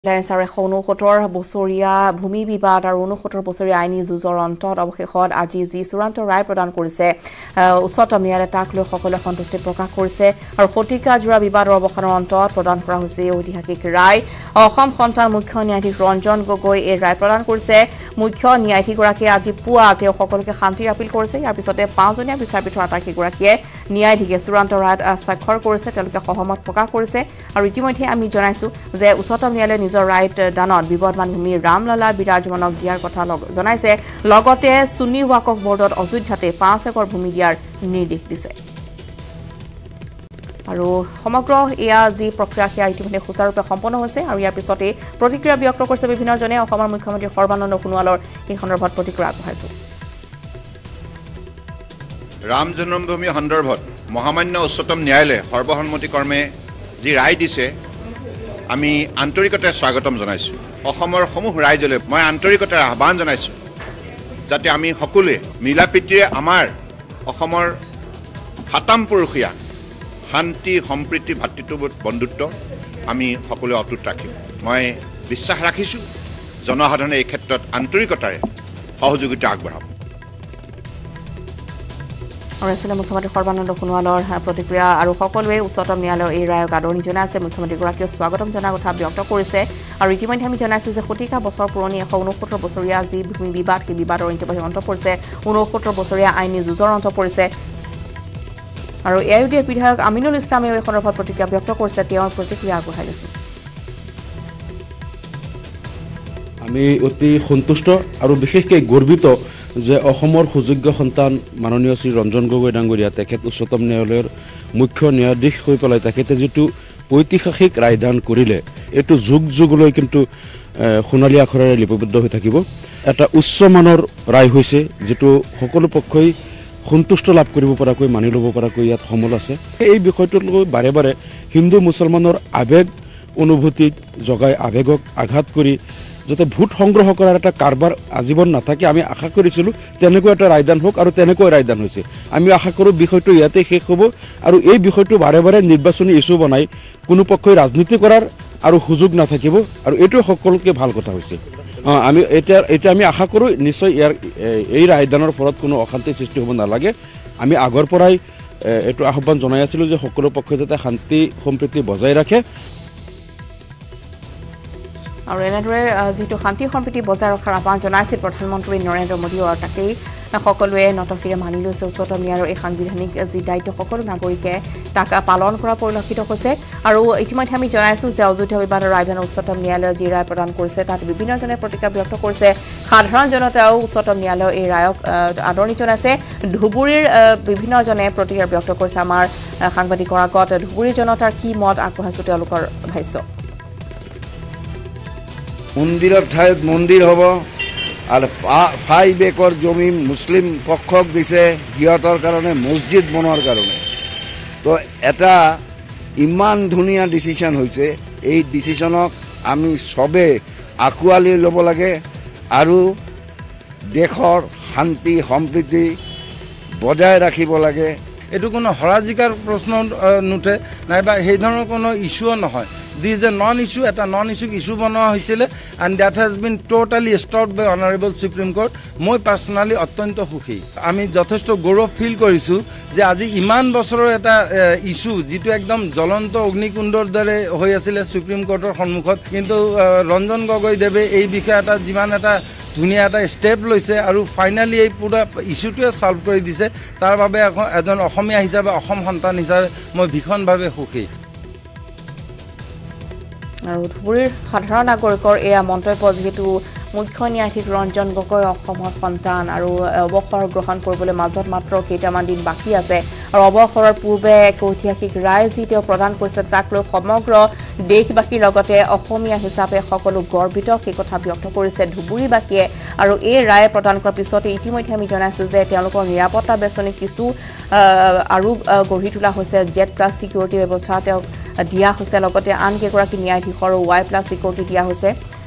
লাইনছাৰে 69 বছৰীয়া ভূমি বিবাদ আৰু 69 বছৰীয়া আইনী যুঁজৰ অন্তত অৱশেষত আজি যি চূড়ান্ত ৰায় প্ৰদান কৰিছে উচ্চতম ন্যায়ালয়ে তাক লৈ সকলোৱে সন্তুষ্টি প্ৰকাশ কৰিছে আৰু শতিকাজোৰা বিবাদৰ অৱসানৰ অন্তত প্ৰদান কৰা হৈছে ঐতিহাসিক ৰায় অসম সন্তান মুখ্য ন্যায়াধীশ ৰঞ্জন গগৈ এই ৰায় প্ৰদান কৰিছে মুখ্য ন্যায়াধীশগৰাকীয়ে আজি পুৱা তেওঁ সকলোকে শান্তিৰ আপিল কৰিছে ইয়াৰ পিছতে পাঁচজনীয়া বিচাৰপীঠৰ আটাইকেইগৰাকীয়ে ন্যায়াধীশে চূড়ান্ত ৰায়ত স্বাক্ষৰ কৰিছে তেওঁলোকে সহমত প্ৰকাশ কৰিছে আৰু ইতিমধ্যে আমি জনাইছো যে উচ্চতম ন্যায়ালয়ে নিজৰ ৰাইট দানত বিবাদমান ভূমি ৰামলালা বিৰাজমানক দিয়াৰ কথা জনাইছে লগতে সুন্নী ৱাকফ বৰ্ডত অযোধ্যাতে 5 একর ভূমি দিয়াৰ নিৰ্দেশ দিছে আৰু সমগ্ৰ এয়া যি প্ৰক্ৰিয়া সেয়া ইতিমধ্যে সুচাৰুৰূপে সম্পন্ন হৈছে আৰু ইয়াৰ পিছতে প্ৰতিক্ৰিয়া ব্যক্ত কৰিছে বিভিন্ন জনে অসমৰ মুখ্যমন্ত্ৰী সৰ্বানন্দ সোণোৱালৰ এই সন্দৰ্ভত প্ৰতিক্ৰিয়া আগবঢ়াইছে ৰাম জন্মভূমি সন্দৰ্ভত মহামান্য উচ্চতম ন্যায়ালয়ে সৰ্বসন্মতিক্ৰমে যি ৰায় দিছে আমি আন্তৰিকতাৰে স্বাগতম জনাইছোঁ অসমৰ সমূহ ৰাইজলৈ মই আন্তৰিকতাৰে আহ্বান জনাইছোঁ যাতে আমি সকলোৱে মিলাপ্ৰীতিৰে আমাৰ অসমৰ হাতাম পুৰুষীয়া শান্তি সম্প্ৰীতি ভাতৃত্ববোধ বন্ধুত্ব আমি সকলোৱে অটুট ৰাখিম মই বিশ্বাস ৰাখিছোঁ জনসাধাৰণে এই ক্ষেত্ৰত আন্তৰিকতাৰে সহযোগিতা আগবঢ়াব আৰু মুখ্যমন্ত্ৰী সৰ্বানন্দ সোণোৱালৰ প্ৰতিক্ৰিয়া আৰু সকলোৱে উচ্চতম ন্যায়ালয়ৰ এই ৰায়ক আদৰণি জনাইছে মুখ্যমন্ত্ৰীগৰাকীয়ে স্বাগতম জনাৰ কথা ব্যক্ত কৰিছে আৰু ইতিমধ্যে আমি জনাইছোঁ যে শতিকা বছৰ পুৰণি 169 বছৰীয়া যি ভূমি বিবাদ সেই বিবাদৰ ইতিমধ্যে অন্ত পৰিছে 69 বছৰীয়া আইনী যুঁজৰ অন্ত পৰিছে আৰু এআইইউডিএফ বিধায়ক আমিনুল ইছলামেও এই সন্দৰ্ভত প্ৰতিক্ৰিয়া ব্যক্ত কৰিছে তেওঁৰ প্ৰতিক্ৰিয়া আগবঢ়াই লৈছোঁ আমি অতি সন্তুষ্ট আৰু বিশেষকৈ গৰ্বিত যে অসমৰ সুযোগ্য সন্তান মাননীয় শ্ৰী ৰঞ্জন গগৈ ডাঙৰীয়া তেখেত উচ্চতম ন্যায়ালয়ৰ মুখ্য ন্যায়াধীশ হৈ পেলাই তেখেতে যিটো ঐতিহাসিক ৰায়দান কৰিলে এইটো যুগ যুগলৈ কিন্তু সোণালী আখৰেৰে লিপিবদ্ধ হৈ থাকিব এটা উচ্চ মানৰ ৰায় হৈছে যেটো সকলো পক্ষই সন্তুষ্ট লাভ কৰিব পৰাকৈ মানি ল'ব পৰাকৈ ইয়াত সমল আছে এই বিষয়টোক লৈ বাৰে বাৰে হিন্দু মুছলমানৰ আবেগ অনুভূতিক জগাই আবেগক আঘাত কৰি যাতে ভোট সংগ্ৰহ কৰাৰ এটা কাৰবাৰ আজীৱন নাথাকে আমি আশা কৰিছিলোঁ তেনেকৈ এটা ৰায়দান হোক আৰু তেনেকৈ ৰায়দান হৈছে আমি আশা কৰোঁ বিষয়টো ইয়াতে শেষ হ'ব আৰু এই বিষয়টো বাৰে বাৰে নিৰ্বাচনী ইছ্যু বনাই কোনো পক্ষই ৰাজনীতি কৰাৰ আৰু সুযোগ নাথাকিব আৰু এইটো সকলোতকৈ ভাল কথা হৈছে আমি এতিয়া আমি আশা কৰোঁ নিশ্চয় ইয়াৰ এই ৰায়দানৰ ফলত কোনো অশান্তিৰ সৃষ্টি হ'ব নালাগে আমি আগৰ পৰাই এইটো আহ্বান জনাই আছিলোঁ যে সকলো পক্ষই যাতে শান্তি সম্প্ৰীতি বজাই ৰাখে আৰু এনেদৰে যিটো শান্তি সম্প্ৰীতি বজাই ৰখাৰ আহ্বান জনাইছিল প্ৰধানমন্ত্ৰী নৰেন্দ্ৰ মোদীয়ে আৰু তাকেই সকলোৱে নতশিৰে মানি লৈছে উচ্চতম ন্যায়ালয়ৰ এই সাংবিধানিক যি দায়িত্ব সকলো নাগৰিকে তাক পালন কৰা পৰিলক্ষিত হৈছে আৰু ইতিমধ্যে আমি জনাইছোঁ যে অযোধ্যা বিবাদৰ ৰায়দানত উচ্চতম ন্যায়ালয়ে যি ৰায় প্ৰদান কৰিছে তাত বিভিন্নজনে প্ৰতিক্ৰিয়া ব্যক্ত কৰিছে সাধাৰণ জনতাও উচ্চতম ন্যায়ালয়ৰ এই ৰায়ক আদৰণি জনাইছে ধুবুৰীৰ বিভিন্নজনে প্ৰতিক্ৰিয়া ব্যক্ত কৰিছে আমাৰ সাংবাদিকৰ আগত ধুবুৰী জনতাৰ কি মত আগবঢ়াইছোঁ তেওঁলোকৰ ভাষ্য মন্দিৰৰ ঠাইত মন্দিৰ হ'ব আৰু 5 একর জমি মুছলিম পক্ষক দিছে সিহঁতৰ কাৰণে মছজিদ বনোৱাৰ কাৰণে তো এটা ইমান ধুনীয়া ডিচিশ্যন হৈছে এই ডিচিশ্যনক আমি সবে আঁকোৱালি ল'ব লাগে আৰু দেশৰ শান্তি সম্প্ৰীতি বজাই ৰাখিব লাগে এইটো কোনো হৰাজিকাৰ প্ৰশ্ন নুঠে নাইবা সেই ধৰণৰ কোনো ইছ্যুও নহয় This is a non-issue, এটা non-issue issue বনোৱা হৈছিলে and that has been totally stopped by Honorable Supreme Court. মই পাৰ্সোনালি অত্যন্ত সুখী আমি যথেষ্ট গৌৰৱ ফিল কৰিছোঁ যে আজি ইমান বছৰৰ এটা ইছ্যু যিটো একদম জ্বলন্ত অগ্নিকুণ্ডৰ দৰে হৈ আছিলে সুপ্ৰিম কোৰ্টৰ সন্মুখত কিন্তু ৰঞ্জন গগৈ দেৱে এই বিষয়ে এটা যিমান এটা ধুনীয়া এটা ষ্টেপ লৈছে আৰু ফাইনালি এই পুৰা ইছ্যুটোৱে সলভ কৰি দিছে তাৰ বাবে এজন অসমীয়া হিচাপে অসম সন্তান হিচাপে মই ভীষণভাৱে সুখী আৰু ধুবুৰীৰ সাধাৰণ নাগৰিকৰ এয়া মন্তব্য যিহেতু মুখ্য ন্যায়াধীশ ৰঞ্জন গগৈ অসমৰ সন্তান আৰু অৱসৰ গ্ৰহণ কৰিবলৈ মাজত মাত্ৰ কেইটামান দিন বাকী আছে আৰু অৱসৰৰ পূৰ্বে এক ঐতিহাসিক ৰায় যি তেওঁ প্ৰদান কৰিছে তাক লৈ সমগ্ৰ দেশবাসীৰ লগতে অসমীয়া হিচাপে সকলো গৰ্বিত সেই কথা ব্যক্ত কৰিছে ধুবুৰীবাসীয়ে আৰু এই ৰায় প্ৰদান কৰাৰ পিছতে ইতিমধ্যে আমি জনাইছোঁ যে তেওঁলোকৰ নিৰাপত্তা বেষ্টনী কিছু আৰু গঢ়ি তোলা হৈছে Z+ ছিকিউৰিটি ব্যৱস্থা তেওঁক দিয়া হৈছে লগতে আন কেইগৰাকী ন্যায়াধীশৰো Y+ ছিকিউৰিটি দিয়া হৈছে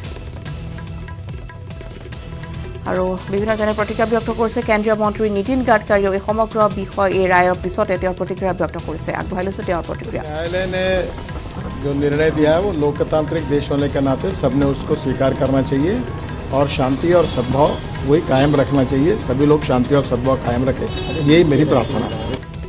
আৰু বিভিন্নজনে প্ৰতিক্ৰিয়া ব্যক্ত কৰিছে কেন্দ্ৰীয় মন্ত্ৰী নীতিন গাডকাৰীয়ে এই সমগ্ৰ বিষয় এই ৰায়ৰ পিছতে তেওঁৰ প্ৰতিক্ৰিয়া ব্যক্ত কৰিছে আগবঢ়াই লৈছে তেওঁৰ প্ৰতিক্ৰিয়া जो निर्णय दिया है वो लोकतांत्रिक देश होने के नाते सबने उसको स्वीकार करना चाहिए और शांति और सद्भाव वही कायम रखना चाहिए। सभी लोग शांति और सद्भाव कायम रखें, यही मेरी प्रार्थना है।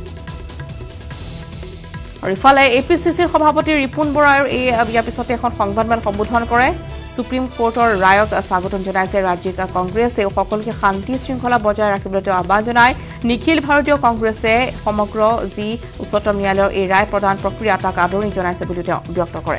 और इफाले एपीसीसीर सभापति रिपुन बरार ইয়াৰ পিছতে এখন সংবাদমেল সম্বোধন কৰে। সুপ্ৰিম কোৰ্টৰ ৰায়ক স্বাগতম জনাইছে ৰাজ্যিক কংগ্ৰেছে সকলোকে শান্তি শৃংখলা বজাই ৰাখিবলৈ আহ্বান জনায়। নিখিল ভাৰতীয় কংগ্ৰেছে সমগ্ৰ যি উচ্চতম ন্যায়ালয়ৰ এই ৰায় প্ৰদান প্ৰক্ৰিয়া তাক আদৰণি জনাইছে বুলি তেওঁ ব্যক্ত কৰে।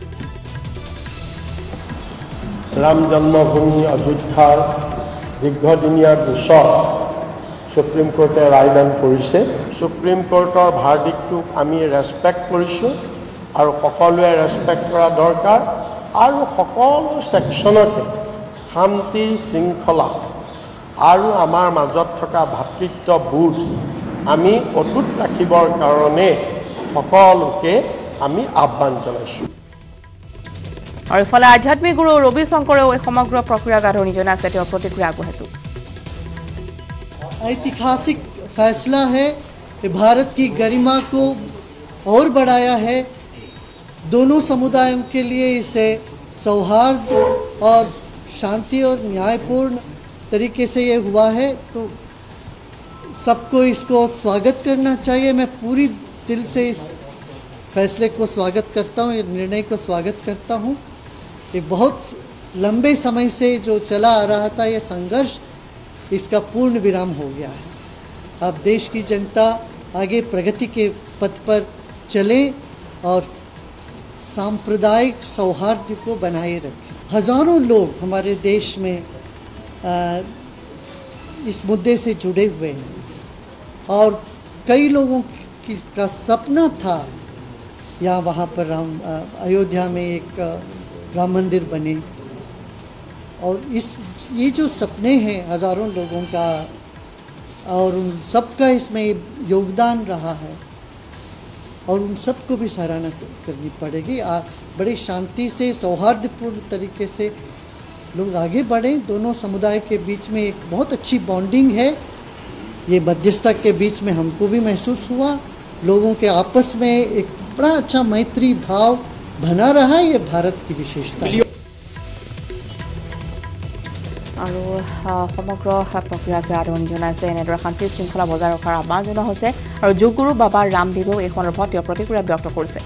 ৰাম জন্মভূমি অযোধ্যাৰ দীৰ্ঘদিনীয়া গোচৰ সুপ্ৰিম কোৰ্টে ৰায়দান কৰিছে। সুপ্ৰিম কোৰ্টৰ ভাৰ্ডিক্টটোক আমি ৰেছপেক্ট কৰিছোঁ আৰু সকলোৱে ৰেছপেক্ট কৰা দৰকাৰ আৰু সকলো ছেকশ্যনতে শান্তি শৃংখলা আৰু আমাৰ মাজত থকা ভাতৃত্ববোধ আমি অটুট ৰাখিবৰ কাৰণে সকলোকে আমি আহ্বান জনাইছোঁ। और इफाले आध्यात्मिक गुरु रवि शंकरेও এই সমগ্ৰ প্ৰক্ৰিয়াক আদৰণি জনাইছে। তেওঁৰ প্ৰতিক্ৰিয়া আগবঢ়াইছো। ऐतिहासिक फैसला है कि भारत की गरिमा को और बढ़ाया है। दोनों समुदायों के लिए इसे सौहार्द और शांति और न्यायपूर्ण तरीके से ये हुआ है, तो सबको इसको स्वागत करना चाहिए। मैं पूरी दिल से इस फैसले को स्वागत करता हूँ, निर्णय को स्वागत करता हूँ। ये बहुत लंबे समय से जो चला आ रहा था ये संघर्ष, इसका पूर्ण विराम हो गया है। अब देश की जनता आगे प्रगति के पथ पर चले और सांप्रदायिक सौहार्द को बनाए रखें। हजारों लोग हमारे देश में इस मुद्दे से जुड़े हुए हैं और कई लोगों का सपना था या वहाँ पर अयोध्या में एक राम मंदिर बने, और ये जो सपने हैं हजारों लोगों का और उन सबका इसमें योगदान रहा है और उन सबको भी सराहना करनी पड़ेगी। बड़ी शांति से सौहार्दपूर्ण तरीके से लोग आगे बढ़ें। दोनों समुदाय के बीच में एक बहुत अच्छी बॉन्डिंग है, ये मध्यस्थता के बीच में हमको भी महसूस हुआ। लोगों के आपस में एक बड़ा अच्छा मैत्री भाव बना रहा है, ये भारत की विशेषता है। আৰু সমগ্ৰ প্ৰক্ৰিয়াকে আদৰণি জনাইছে। এনেদৰে শান্তি শৃংখলা বজাই ৰখাৰ আহ্বান জনোৱা হৈছে আৰু যোগগুৰু বাবা ৰামদেৱেও এই সন্দৰ্ভত তেওঁ প্ৰতিক্ৰিয়া ব্যক্ত কৰিছে।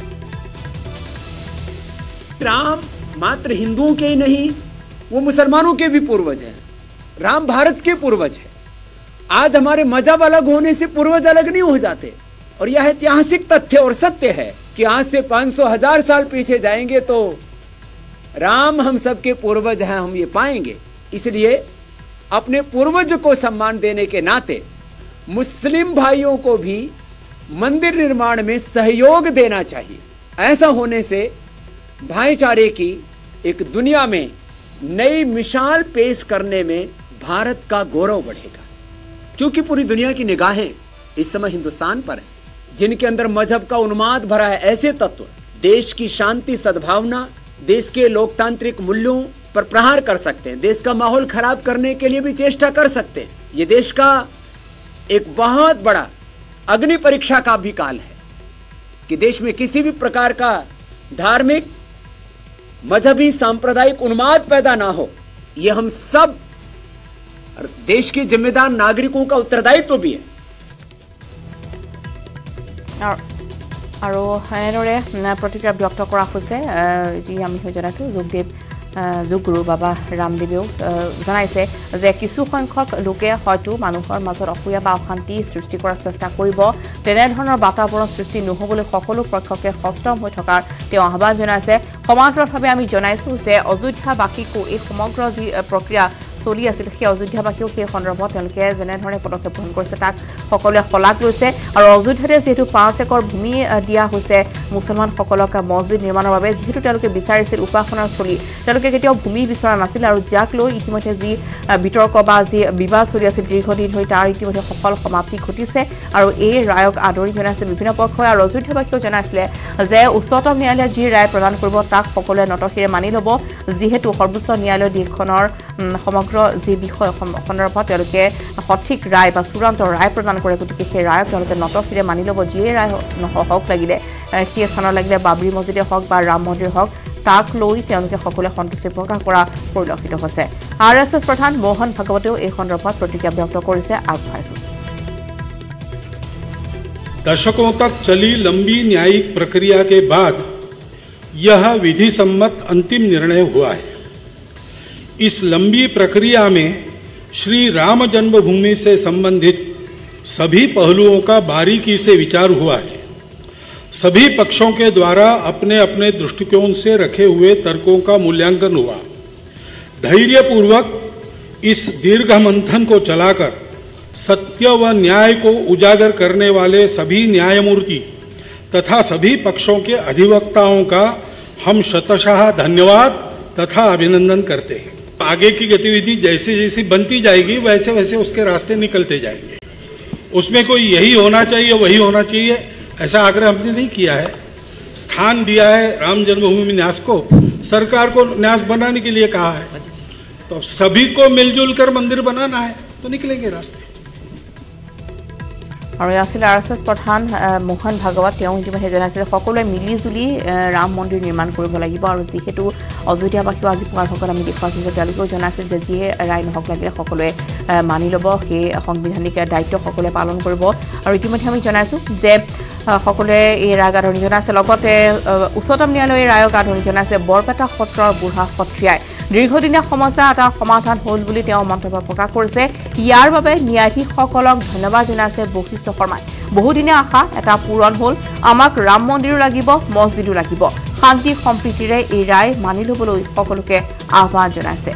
राम मात्र हिंदुओं के ही नहीं, वो मुसलमानों के भी पूर्वज हैं। राम भारत के पूर्वज हैं। आज हमारे मजहब अलग होने से पूर्वज अलग नहीं हो जाते, और यह ऐतिहासिक तथ्य और सत्य है कि आज से 500,000 साल पीछे जाएंगे तो राम हम सबके पूर्वज हैं, हम ये पाएंगे। इसलिए अपने पूर्वज को सम्मान देने के नाते मुस्लिम भाइयों को भी मंदिर निर्माण में सहयोग देना चाहिए। ऐसा होने से भाईचारे की एक दुनिया में नई मिसाल पेश करने में भारत का गौरव बढ़ेगा, क्योंकि पूरी दुनिया की निगाहें इस समय हिंदुस्तान पर है, जिनके अंदर मजहब का उन्माद भरा है। ऐसे तत्व देश की शांति सद्भावना, देश के लोकतांत्रिक मूल्यों पर प्रहार कर सकते हैं, देश का माहौल खराब करने के लिए भी चेष्टा कर सकते हैं। ये देश का एक बहुत बड़ा अग्नि परीक्षा का भी काल है कि देश में किसी भी प्रकार का धार्मिक मजहबी सांप्रदायिक उन्माद पैदा ना हो। ये हम सब देश के जिम्मेदार नागरिकों का उत्तरदायित्व भी है। আৰু এনেদৰে প্ৰতিক্ৰিয়া ব্যক্ত কৰা হৈছে যি আমি জনাইছোঁ। যোগগুৰু বাবা ৰামদেৱেও জনাইছে যে কিছু সংখ্যক লোকে হয়তো মানুহৰ মাজত অসূয়া বা অশান্তি সৃষ্টি কৰাৰ চেষ্টা কৰিব। তেনেধৰণৰ বাতাবৰণ সৃষ্টি নহ'বলৈ সকলো পক্ষকে সষ্টম হৈ থকাৰ তেওঁ আহ্বান জনাইছে। সমান্তৰালভাৱে আমি জনাইছোঁ যে অযোধ্যাবাসীকো এই সমগ্ৰ যি প্ৰক্ৰিয়া চলি আছিল সেই অযোধ্যাবাসীও সেই সন্দৰ্ভত তেওঁলোকে যেনেধৰণে পদক্ষেপ গ্ৰহণ কৰিছে তাক সকলোৱে শলাগ লৈছে। আৰু অযোধ্যাতে যিহেতু 5 একৰ ভূমি দিয়া হৈছে মুছলমানসকলক মছজিদ নিৰ্মাণৰ বাবে, যিহেতু তেওঁলোকে বিচাৰিছিল উপাসনাৰ স্থলী, তেওঁলোকে কেতিয়াও ভূমি বিচৰা নাছিল। আৰু যাক লৈ ইতিমধ্যে যি বিতৰ্ক বা যি বিবাদ চলি আছিল দীৰ্ঘদিন ধৰি তাৰ ইতিমধ্যে সফল সমাপ্তি ঘটিছে। আৰু এই ৰায়ক আদৰি জনাইছে বিভিন্ন পক্ষই। আৰু অযোধ্যাবাসীয়েও জনাইছিলে যে উচ্চতম ন্যায়ালয়ে যি ৰায় প্ৰদান কৰিব তাক সকলোৱে নতশিৰে মানি ল'ব, যিহেতু সৰ্বোচ্চ ন্যায়ালয় দেশখনৰ সমগ্ৰ যি বিষয় সন্দৰ্ভত তেওঁলোকে সঠিক ৰায় বা চূড়ান্ত ৰায় প্ৰদান কৰে গতিকে সেই ৰায়ক তেওঁলোকে নতশিৰে মানি ল'ব যিয়ে ৰায় হওক লাগিলে সেই স্থানৰ লাগিলে বাবৰি মছজিদে হওক বা ৰাম মন্দিৰ হওক তাক লৈ তেওঁলোকে সকলোৱে সন্তুষ্টি প্ৰকাশ কৰা পৰিলক্ষিত হৈছে RSS প্ৰধান মোহন ভাগৱতেও এই সন্দৰ্ভত প্ৰতিক্ৰিয়া ব্যক্ত কৰিছে আগবঢ়াইছো दशकों तक चली लंबी न्यायिक प्रक्रिया के बाद यह विधि सम्मत अंतिम निर्णय हुआ है इस लंबी प्रक्रिया में श्री राम जन्मभूमि से संबंधित सभी पहलुओं का बारीकी से विचार हुआ है सभी पक्षों के द्वारा अपने अपने दृष्टिकोण से रखे हुए तर्कों का मूल्यांकन हुआ धैर्यपूर्वक इस दीर्घ मंथन को चलाकर सत्य व न्याय को उजागर करने वाले सभी न्यायमूर्ति तथा सभी पक्षों के अधिवक्ताओं का हम शतशः धन्यवाद तथा अभिनंदन करते हैं आगे की गतिविधि जैसे जैसी बनती जाएगी वैसे वैसे उसके रास्ते निकलते जाएंगे उसमें कोई यही होना चाहिए वही होना चाहिए ऐसा आग्रह हमने नहीं किया है स्थान दिया है राम जन्मभूमि न्यास को सरकार को न्यास बनाने के लिए कहा है तो सभी को मिलजुल कर मंदिर बनाना है तो निकलेंगे रास्ते আৰু আছিল RSS প্ৰধান মোহন ভাগৱত তেওঁ ইতিমধ্যে জনাইছে সকলোৱে মিলিজুলি ৰাম মন্দিৰ নিৰ্মাণ কৰিব লাগিব আৰু যিহেতু অযোধ্যাবাসী আজি পুৱাৰ ভাগত আমি দেখুৱাইছোঁ যে তেওঁলোকেও জনাইছে যে যিয়ে ৰায় নহওক লাগিলে সকলোৱে মানি ল'ব সেই সাংবিধানিক দায়িত্ব সকলোৱে পালন কৰিব আৰু ইতিমধ্যে আমি জনাইছোঁ যে সকলোৱে এই ৰায়ক আদৰণি জনাইছে লগতে উচ্চতম ন্যায়ালয়ে ৰায়ক আদৰণি জনাইছে বৰপেটা সত্ৰৰ বুঢ়া সত্ৰীয়াই দীৰ্ঘদিনীয়া সমস্যা এটা সমাধান হ'ল বুলি তেওঁ মন্তব্য প্ৰকাশ কৰিছে ইয়াৰ বাবে ন্যায়াধীশসকলক ধন্যবাদ জনাইছে বশিষ্ঠ শৰ্মাই বহুদিনীয়া আশা এটা পূৰণ হ'ল আমাক ৰাম মন্দিৰো লাগিব মছজিদো লাগিব শান্তি সম্প্ৰীতিৰে এই ৰায় মানি ল'বলৈ সকলোকে আহ্বান জনাইছে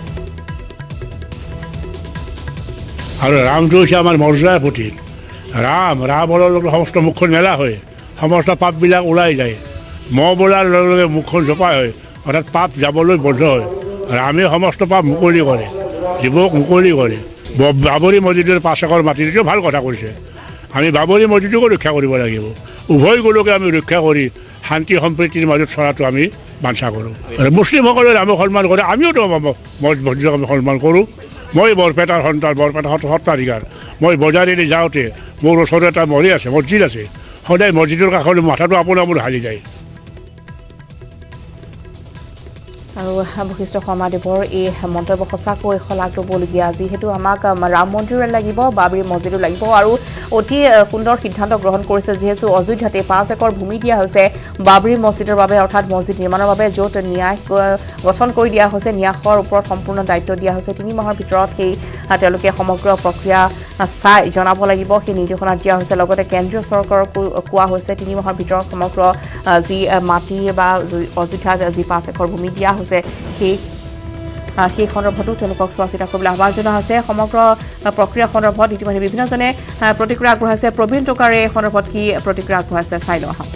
আৰু ৰামটো হৈছে আমাৰ মৰ্যাদাৰ প্ৰতীক ৰামৰ লগত সমস্ত মুখখন মেলা হয় সমস্ত পাপবিলাক ওলাই যায় মহ বোলাৰ লগে লগে মুখখন জপাই হয় অৰ্থাৎ পাপ যাবলৈ বন্ধ হয় ৰামে সমস্ত পাপ মুকলি কৰে জীৱক মুকলি কৰে বাবৰি মছজিদৰ 5 একৰ মাটিটো ভাল কথা কৈছে আমি বাবৰি মছজিদকো ৰক্ষা কৰিব লাগিব উভয় গোলকে আমি ৰক্ষা কৰি শান্তি সম্প্ৰীতিৰ মাজত চলাটো আমি বাঞ্ছা কৰোঁ মুছলিমসকলে ৰামক সন্মান কৰে আমিও মছজিদক আমি সন্মান কৰোঁ মই বৰপেটাৰ সন্তান বৰপেটা সত্ৰাধিকাৰ মই বজাৰেদি যাওঁতে মোৰ ওচৰত এটা মছজিদ আছে সদায় মছজিদৰ কাষলৈ মাথাটো আপোনাৰ মোৰ হালি যায় আৰু বশিষ্ঠ শৰ্মাদেৱৰ এই মন্তব্য সঁচাকৈ শলাগ ল'বলগীয়া যিহেতু আমাক ৰাম মন্দিৰ লাগিব বাবৰি মছজিদো লাগিব আৰু অতি সুন্দৰ সিদ্ধান্ত গ্ৰহণ কৰিছে যিহেতু অযোধ্যাতে 5 একৰ ভূমি দিয়া হৈছে বাবৰি মছজিদৰ বাবে অৰ্থাৎ মছজিদ নিৰ্মাণৰ বাবে য'ত ন্যায় গঠন কৰি দিয়া হৈছে ন্যাসৰ ওপৰত সম্পূৰ্ণ দায়িত্ব দিয়া হৈছে 3 মাহৰ ভিতৰত সেই তেওঁলোকে সমগ্ৰ প্ৰক্ৰিয়া চাই জনাব লাগিব সেই নিৰ্দেশনা দিয়া হৈছে লগতে কেন্দ্ৰীয় চৰকাৰক কোৱা হৈছে 3 মাহৰ ভিতৰত সমগ্ৰ যি মাটি বা অযোধ্যাত যি 5 একৰ ভূমি দিয়া হৈছে সেই সন্দৰ্ভতো তেওঁলোকক চোৱা চিতা কৰিবলৈ আহ্বান জনোৱা হৈছে সমগ্ৰ প্ৰক্ৰিয়া সন্দৰ্ভত ইতিমধ্যে বিভিন্নজনে প্ৰতিক্ৰিয়া আগবঢ়াইছে প্ৰবীণ টকাৰে সন্দৰ্ভত কি প্ৰতিক্ৰিয়া আগবঢ়াইছে চাই লওঁ আহক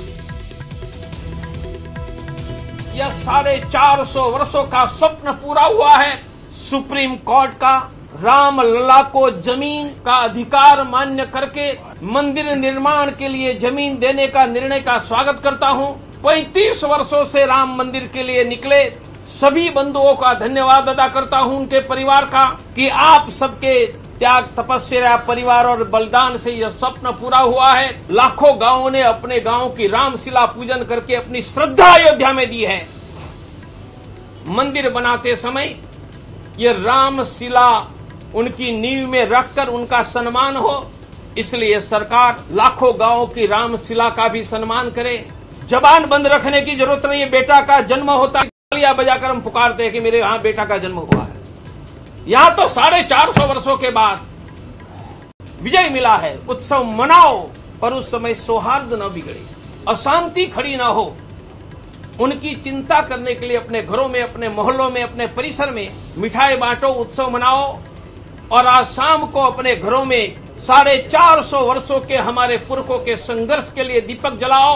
यह 450 वर्षों का स्वप्न पूरा हुआ है सुप्रीम कोर्ट का राम लला को जमीन का अधिकार मान्य करके मंदिर निर्माण के लिए जमीन देने का निर्णय का स्वागत करता हूं 35 वर्षों से राम मंदिर के लिए निकले सभी बंधुओं का धन्यवाद अदा करता हूं उनके परिवार का कि आप सबके त्याग तपस्या परिवार और बलिदान से यह स्वप्न पूरा हुआ है लाखों गांवों ने अपने गांव की रामशिला पूजन करके अपनी श्रद्धा अयोध्या में दी है मंदिर बनाते समय यह रामशिला उनकी नींव में रखकर उनका सम्मान हो इसलिए सरकार लाखों गांवों की रामशिला का भी सम्मान करे जबान बंद रखने की जरूरत नहीं है बेटा का जन्म होता है तालियां बजाकर हम पुकारते हैं कि मेरे यहाँ बेटा का जन्म हुआ है यहाँ तो 450 वर्षों के बाद विजय मिला है उत्सव मनाओ पर उस समय सौहार्द न बिगड़े अशांति खड़ी न हो उनकी चिंता करने के लिए अपने घरों में अपने मोहल्लों में अपने परिसर में मिठाई बांटो उत्सव मनाओ और आज शाम को अपने घरों में 450 वर्षों के हमारे पुरखों के संघर्ष के लिए दीपक जलाओ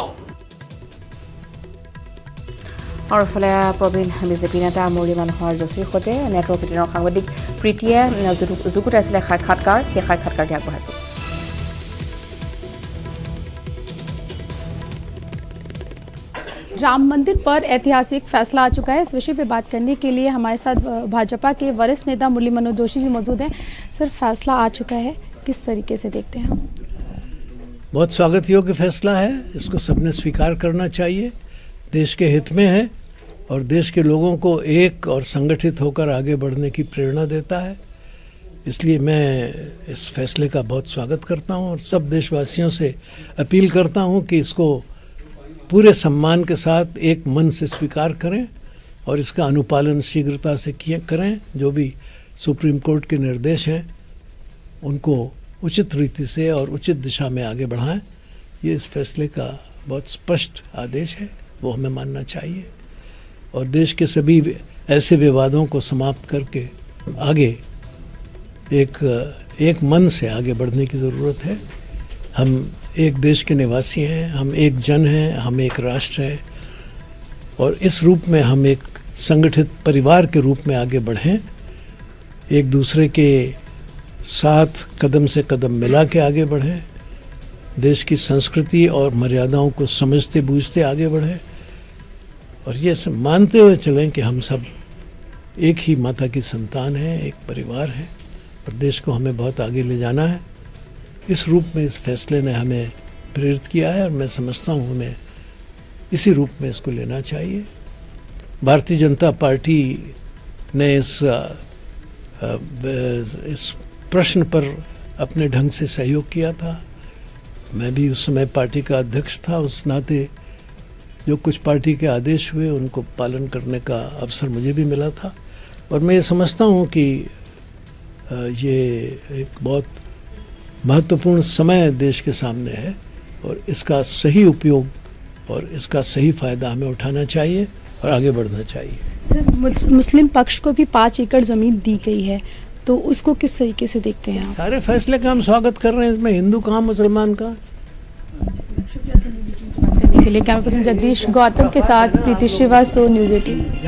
और फले प्रवीण बीजेपी नेता मुरली मनोहर जोशीर सৈতে नेटवर्क एटिনৰ সাংবাদিক প্ৰীতিয়ে যুগুতাইছিলে সাক্ষাৎকাৰ সেই সাক্ষাৎকাৰ দিয়া আগবঢ়াইছো राम मंदिर पर ऐतिहासिक फैसला आ चुका है। इस विषय पे बात करने के लिए हमारे साथ भाजपा के वरिष्ठ नेता मुरली मनोहर जोशी जी मौजूद हैं। सर, फैसला आ चुका है, किस तरीके से देखते हैं? बहुत स्वागत योग्य फैसला है, इसको सबने स्वीकार करना चाहिए। देश के हित में है और देश के लोगों को एक और संगठित होकर आगे बढ़ने की प्रेरणा देता है। इसलिए मैं इस फैसले का बहुत स्वागत करता हूं और सब देशवासियों से अपील करता हूं कि इसको पूरे सम्मान के साथ एक मन से स्वीकार करें और इसका अनुपालन शीघ्रता से करें। जो भी सुप्रीम कोर्ट के निर्देश हैं उनको उचित रीति से और उचित दिशा में आगे बढ़ाएं। ये इस फैसले का बहुत स्पष्ट आदेश है, वो हमें मानना चाहिए और देश के सभी ऐसे विवादों को समाप्त करके आगे एक मन से आगे बढ़ने की ज़रूरत है। हम एक देश के निवासी हैं, हम एक जन हैं, हम एक राष्ट्र हैं और इस रूप में हम एक संगठित परिवार के रूप में आगे बढ़ें, एक दूसरे के साथ कदम से कदम मिला के आगे बढ़ें, देश की संस्कृति और मर्यादाओं को समझते बूझते आगे बढ़ें और ये मानते हुए चलें कि हम सब एक ही माता की संतान हैं, एक परिवार है और देश को हमें बहुत आगे ले जाना है। इस रूप में इस फैसले ने हमें प्रेरित किया है और मैं समझता हूँ हमें इसी रूप में इसको लेना चाहिए। भारतीय जनता पार्टी ने इस प्रश्न पर अपने ढंग से सहयोग किया था। मैं भी उस समय पार्टी का अध्यक्ष था, उस नाते जो कुछ पार्टी के आदेश हुए उनको पालन करने का अवसर मुझे भी मिला था और मैं ये समझता हूँ कि ये एक बहुत महत्वपूर्ण समय देश के सामने है और इसका सही उपयोग और इसका सही फ़ायदा हमें उठाना चाहिए और आगे बढ़ना चाहिए। सर, मुस्लिम पक्ष को भी 5 एकड़ ज़मीन दी गई है, तो उसको किस तरीके से देखते हैं आप? सारे फैसले का हम स्वागत कर रहे हैं, इसमें हिंदू कहाँ मुसलमान का। के लिए कैमरा पर्सन जगदीश गौतम के साथ प्रीति श्रीवास्तव, न्यूज़ 18।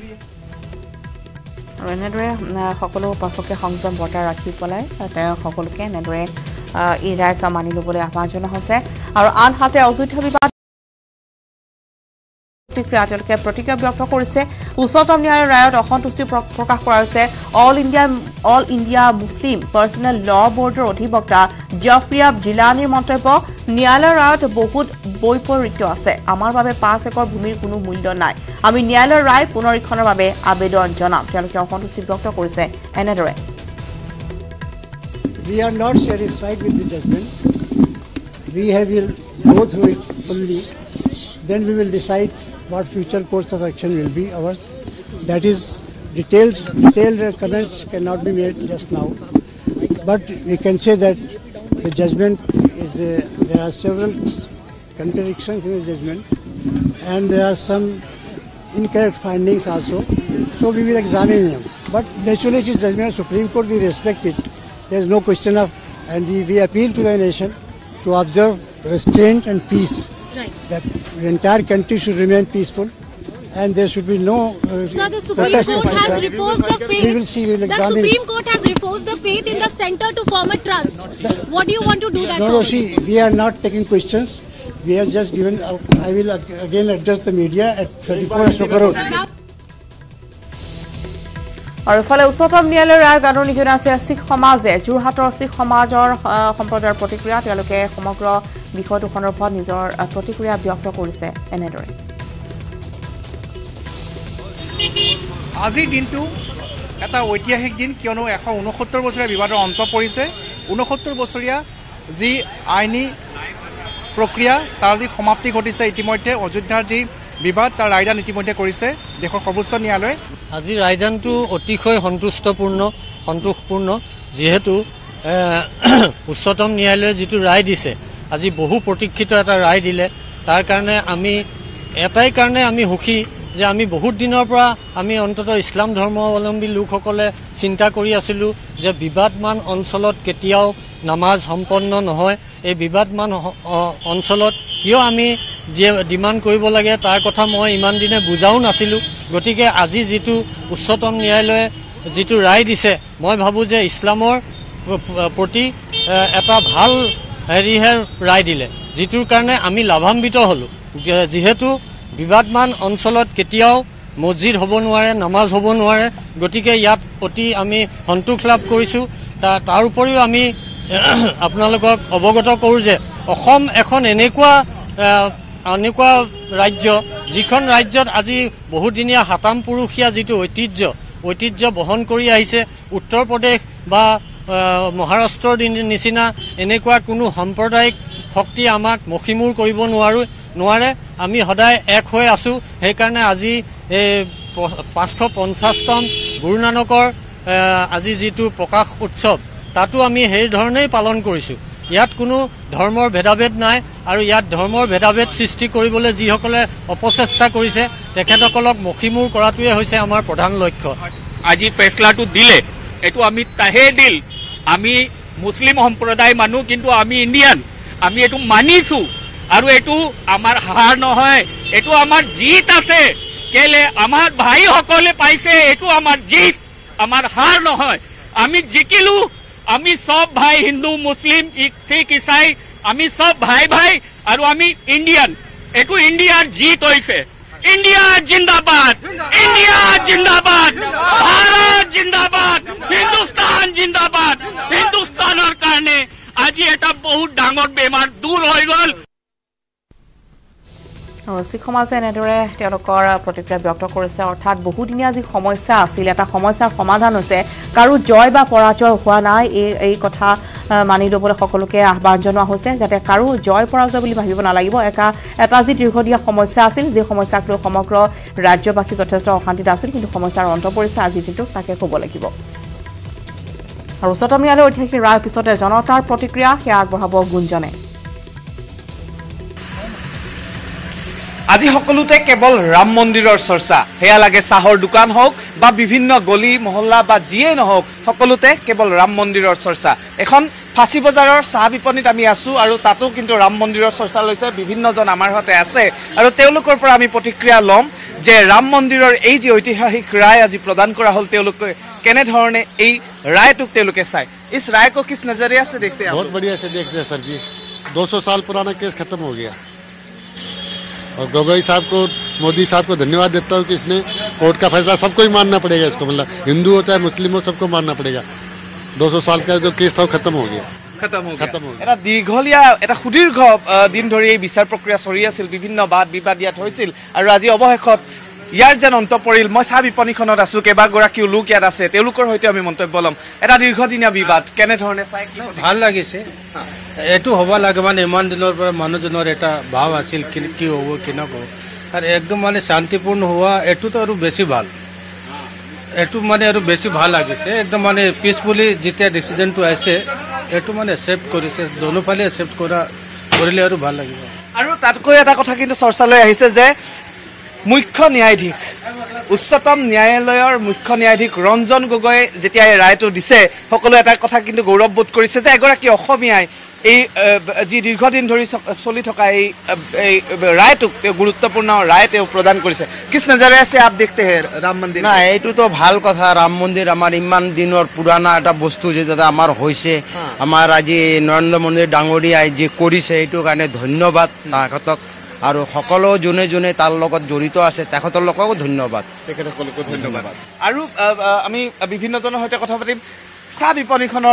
আৰু এনেদৰে সকলো পক্ষকে সংযম বৰ্তাই ৰাখি পেলাই তেওঁ সকলোকে এনেদৰে এই ৰায়ক মানি ল'বলৈ আহ্বান জনোৱা হৈছে। আৰু আনহাতে অযোধ্যা বিবাদ তেওঁলোকে প্ৰতিক্ৰিয়া ব্যক্ত কৰিছে। উচ্চতম ন্যায়ালয়ৰ ৰায়ত অসন্তুষ্টি প্ৰকাশ কৰা হৈছে। অল ইণ্ডিয়া মুছলিম পাৰ্চনেল ল বৰ্ডৰ অধিবক্তা জাফৰিয়াব জিলানীৰ মন্তব্য, ন্যায়ালয়ৰ ৰায়ত বহুত বৈপৰীত্য আছে। আমাৰ বাবে 5 একর ভূমিৰ কোনো মূল্য নাই। আমি ন্যায়ালয়ৰ ৰায় পুনৰীক্ষণৰ বাবে আবেদন জনাম। তেওঁলোকে অসন্তুষ্টি ব্যক্ত কৰিছে এনেদৰে। We are not satisfied with the judgment. We will go through it fully. Then we will decide what future course of action will be ours. That is, detailed comments cannot be made just now. But we can say that the judgment is, there are several contradictions in the judgment and there are some incorrect findings also. So we will examine them. But naturally it is judgment of Supreme Court, we respect it. There is no question of, and we appeal to the nation to observe restraint and peace. Right. That the entire country should remain peaceful and there should be no Sir, the Supreme Court has reposed the faith. We will see, we will examine. The Supreme Court has reposed the faith in the center to form a trust. What do you want to do that? No, see, we are not taking questions. We are just given, I will again address the media at 34 Ashoka Road. আৰু ইফালে উচ্চতম ন্যায়ালয়ৰ ৰায় গানৰ নিঘনা আছে শিখ সমাজে। যোৰহাটৰ শিখ সমাজৰ সম্প্ৰদায়ৰ প্ৰতিক্ৰিয়া, তেওঁলোকে সমগ্ৰ বিষয়টো সন্দৰ্ভত নিজৰ প্ৰতিক্ৰিয়া ব্যক্ত কৰিছে এনেদৰে। আজিৰ দিনটো এটা ঐতিহাসিক দিন, কিয়নো 169 বছৰীয়া বিবাদৰ অন্ত পৰিছে। 69 বছৰীয়া যি আইনী প্ৰক্ৰিয়া তাৰ যি সমাপ্তি ঘটিছে ইতিমধ্যে, অযোধ্যাৰ যি বিবাদ তাৰ ৰায়দান ইতিমধ্যে কৰিছে দেশৰ সৰ্বোচ্চ ন্যায়ালয়ে। আজি ৰায়দানটো অতিশয় সন্তোষপূৰ্ণ, যিহেতু উচ্চতম ন্যায়ালয়ে যিটো ৰায় দিছে, আজি বহু প্ৰতীক্ষিত এটা ৰায় দিলে। তাৰ কাৰণে আমি সুখী যে আমি বহুত দিনৰ পৰা আমি অন্ততঃ ইছলাম ধৰ্মাৱলম্বী লোকসকলে চিন্তা কৰি আছিলোঁ যে বিবাদমান অঞ্চলত কেতিয়াও নামাজ সম্পন্ন নহয়। এই বিবাদমান অঞ্চলত কিয় আমি ডিমাণ্ড কৰিব লাগে তাৰ কথা মই ইমান দিনে বুজাও নাছিলোঁ। গতিকে আজি যিটো উচ্চতম ন্যায়ালয়ে যিটো ৰায় দিছে, মই ভাবোঁ যে ইছলামৰ প্ৰতি এটা ভাল ৰায় দিলে, যিটোৰ কাৰণে আমি লাভান্বিত হ'লোঁ। যিহেতু বিবাদমান অঞ্চলত কেতিয়াও মছজিদ হ'ব নোৱাৰে, নামাজ হ'ব নোৱাৰে। গতিকে ইয়াত অতি আমি সন্তোষ লাভ কৰিছোঁ। তাৰ উপৰিও আমি আপোনালোকক অৱগত কৰোঁ যে অসম এখন এনেকুৱা ৰাজ্য যিখন ৰাজ্যত আজি বহুদিনীয়া হাতাম পুৰুষীয়া যিটো ঐতিহ্য বহন কৰি আহিছে। উত্তৰ প্ৰদেশ বা মহাৰাষ্ট্ৰৰ নিচিনা এনেকুৱা কোনো সাম্প্ৰদায়িক শক্তি আমাক মষিমূৰ কৰিব নোৱাৰে। আমি সদায় এক হৈ আছোঁ। সেইকাৰণে আজি 550তম গুৰু নানকৰ আজি যিটো প্ৰকাশ উৎসৱ তাতো আমি সেই ধৰণেই পালন কৰিছোঁ। ইয়াত কোনো ধৰ্মৰ ভেদাভেদ নাই আৰু ইয়াত ধৰ্মৰ ভেদাভেদ সৃষ্টি কৰিবলৈ যিসকলে অপচেষ্টা কৰিছে তেখেতসকলক মষিমূৰ কৰাটোৱে হৈছে আমাৰ প্ৰধান লক্ষ্য। আজি ফেচলাটো দিলে এইটো আমি তাহে দিল। আমি মুছলিম সম্প্ৰদায় মানুহ, কিন্তু আমি ইণ্ডিয়ান, আমি এইটো মানিছোঁ আৰু এইটো আমাৰ হাৰ নহয়, এইটো আমাৰ জিত আছে। কেলে আমাৰ ভাইসকলে পাইছে, এইটো আমাৰ জিত, আমাৰ হাৰ নহয়। আমি জিকিলো, আমি সব ভাই, হিন্দু মুছলিম শিখ ইসাই, আমি সব ভাই আৰু আমি ইণ্ডিয়ান। এইটো ইণ্ডিয়াৰ জিত হৈছে। ইণ্ডিয়া জিন্দাবাদ, ইণ্ডিয়া জিন্দাবাদ, ভাৰত জিন্দাবাদ, হিন্দুস্তান জিন্দাবাদ। হিন্দুস্তানৰ কাৰণে আজি এটা বহুত ডাঙৰ বেমাৰ দূৰ হৈ গ'ল। শিখ সমাজে এনেদৰে তেওঁলোকৰ প্ৰতিক্ৰিয়া ব্যক্ত কৰিছে। অৰ্থাৎ বহুদিনীয়া যি সমস্যা আছিল, এটা সমস্যাৰ সমাধান হৈছে। কাৰো জয় বা পৰাজয় হোৱা নাই, এই কথা মানি ল'বলৈ সকলোকে আহ্বান জনোৱা হৈছে, যাতে কাৰো জয় পৰাজয় বুলি ভাবিব নালাগিব। এটা যি দীৰ্ঘদীয়া সমস্যা আছিল, যি সমস্যাক লৈ সমগ্ৰ ৰাজ্যবাসী যথেষ্ট অশান্তিত আছিল, কিন্তু সমস্যাৰ অন্ত পৰিছে আজিৰ দিনটোত, তাকে ক'ব লাগিব। আৰু উচ্চতম ন্যায়ালয়ৰ ঐতিহাসিক ৰায়ৰ পিছতে জনতাৰ প্ৰতিক্ৰিয়া সেয়া আগবঢ়াব গুঞ্জনে। আজি সকলোতে কেৱল ৰাম মন্দিৰৰ চৰ্চা, সেয়া লাগে চাহৰ দোকান হওক বা বিভিন্ন গলি মহল্লা বা যিয়েই নহওক, সকলোতে কেৱল ৰাম মন্দিৰৰ চৰ্চা। এখন ফাঁচী বজাৰৰ চাহ বিপণীত আমি আছোঁ আৰু তাতো কিন্তু ৰাম মন্দিৰৰ চৰ্চা লৈছে। বিভিন্নজন আমাৰ সৈতে আছে আৰু তেওঁলোকৰ পৰা আমি প্ৰতিক্ৰিয়া ল'ম যে ৰাম মন্দিৰৰ এই যি ঐতিহাসিক ৰায় আজি প্ৰদান কৰা হ'ল, তেওঁলোকে কেনেধৰণে এই ৰায়টোক তেওঁলোকে চায়। इस राय को किस नजरिया से देखते हैं? बहुत बढ़िया से देखते हैं सर जी। 200 साल पुराना केस खत्म हो गया और गोगोई साहब को, मोदी साहब को धन्यवाद देता हूँ कि इसने कोर्ट का फैसला सबको ही मानना पड़ेगा। इसको मतलब हिंदू हो चाहे मुस्लिम हो, सबको मानना पड़ेगा। 200 साल का जो केस था वो खत्म हो गया। এটা দীঘলীয়া এটা সুদীৰ্ঘ দিন ধৰি এই বিচাৰ প্ৰক্ৰিয়া চলি আছিল। বিভিন্ন বাদ বিবাদ ইয়াত হৈছিল আৰু আজি অৱশেষত ইয়াৰ যেন অন্ত পৰিল। মই চাহ বিপণীখনত আছোঁ, কেইবাগৰাকীও লোক ইয়াত আছে, তেওঁলোকৰ সৈতে আমি মন্তব্য ল'ম। এটা দীৰ্ঘদিনীয়া বিবাদ কেনেধৰণে চাই? ভাল লাগিছে, এইটো হ'ব লাগে। মানে ইমান দিনৰ পৰা মানুহজনৰ এটা ভাৱ আছিল কি হ'ব কি নক'ব, আৰু একদম মানে শান্তিপূৰ্ণ হোৱা এইটোতো আৰু বেছি ভাল। এইটো মানে আৰু বেছি ভাল লাগিছে। একদম মানে পিছফুলি যেতিয়া ডিচিজনটো আহিছে, এইটো মানে একচেপ্ট কৰিছে, দুয়োফালে একচেপ্ট কৰিলে আৰু ভাল লাগিব। আৰু তাতকৈ এটা কথা কিন্তু চৰ্চালৈ আহিছে যে মুখ্য ন্যায়াধীশ, উচ্চতম ন্যায়ালয়ৰ মুখ্য ন্যায়াধীশ ৰঞ্জন গগৈ যেতিয়া এই ৰায়টো দিছে, সকলোৱে এটা কথা কিন্তু গৌৰৱবোধ কৰিছে যে এগৰাকী অসমীয়াই এই যি দীৰ্ঘদিন ধৰি চলি থকা এই ৰায়টোক তেওঁ গুৰুত্বপূৰ্ণ ৰায় তেওঁ প্ৰদান কৰিছে। কিছ নজৰে আছে আপ দেখতে হে ৰাম মন্দিৰ? না, এইটোতো ভাল কথা। ৰাম মন্দিৰ আমাৰ ইমান দিনৰ পুৰাণা এটা বস্তু যেটা আমাৰ হৈছে, আমাৰ আজি নৰেন্দ্ৰ মোদী ডাঙৰীয়াই যি কৰিছে, এইটোৰ কাৰণে ধন্যবাদ তেখেতক। আৰু সকলো যোনে যোনে তাৰ লগত জড়িত আছে তেখেতলোককো ধন্যবাদ। তেখেতসকলকো ধন্যবাদ। আৰু আমি বিভিন্নজনৰ সৈতে কথা পাতিম। চাহ বিপণীখনৰ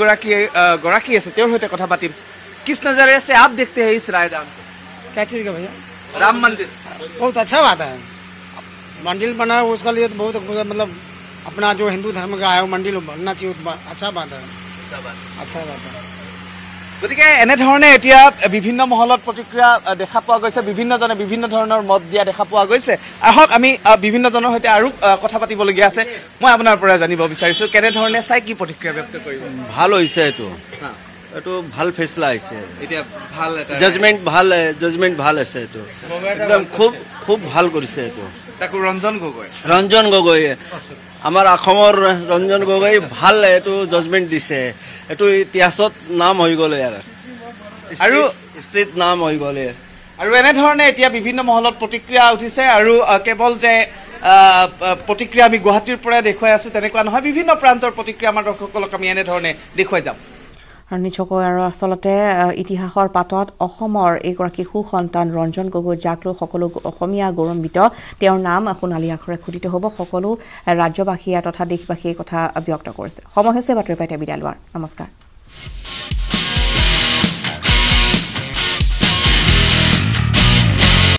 গৰাকী আছে, তেওঁৰ সৈতে কথা পাতিম। किस नजरिए से आप देखते हैं इस रायदान को? क्या चीज़ का भैया? राम मंदिर बहुत अच्छा बात है। मंदिर बना है उसका लिए तो बहुत मतलब अपना जो हिंदू धर्म का है वो मंदिर बनना चाहिए, अच्छा बात है। अच्छा बात है। গতিকে এনেধৰণে এতিয়া বিভিন্ন মহলত প্ৰতিক্ৰিয়া দেখা পোৱা গৈছে, বিভিন্নজনে বিভিন্ন ধৰণৰ মত দিয়া দেখা পোৱা গৈছে। আহক আমি বিভিন্নজনৰ সৈতে আৰু কথা পাতিবলগীয়া আছে। মই আপোনাৰ পৰা জানিব বিচাৰিছোঁ কেনেধৰণে চাই কি প্ৰতিক্ৰিয়া ব্যক্ত কৰিব? ভাল হৈছে, এইটো ভাল ফেচলা হৈছে। এতিয়া ভাল এটা জাজমেণ্ট ভাল আছে, এইটো একদম খুব ভাল কৰিছে। এইটো তাকো ৰঞ্জন গগৈয়ে আমাৰ অসমৰ ৰঞ্জন গগৈ ভাল এইটো জাজমেণ্ট দিছে। এইটো ইতিহাসত নাম হৈ গ'ল ইয়াৰ, আৰু ষ্ট্ৰীট নাম হৈ গ'ল। আৰু এনেধৰণে এতিয়া বিভিন্ন মহলত প্ৰতিক্ৰিয়া উঠিছে। আৰু কেৱল যে প্ৰতিক্ৰিয়া আমি গুৱাহাটীৰ পৰাই দেখুৱাই আছোঁ তেনেকুৱা নহয়, বিভিন্ন প্ৰান্তৰ প্ৰতিক্ৰিয়া আমাৰ দৰ্শকসকলক আমি এনেধৰণে দেখুৱাই যাম। নিশ্চয়কৈ আৰু আচলতে ইতিহাসৰ পাতত অসমৰ এইগৰাকী সুসন্তান ৰঞ্জন গগৈ যাক লৈ সকলো অসমীয়া গৌৰৱান্বিত তেওঁৰ নাম সোণালী আখৰে খোদিত হ'ব সকলো ৰাজ্যবাসীয়ে তথা দেশবাসীয়ে কথা ব্যক্ত কৰিছে সময় হৈছে বাতৰি পাইতে বিদায় লোৱাৰ নমস্কাৰ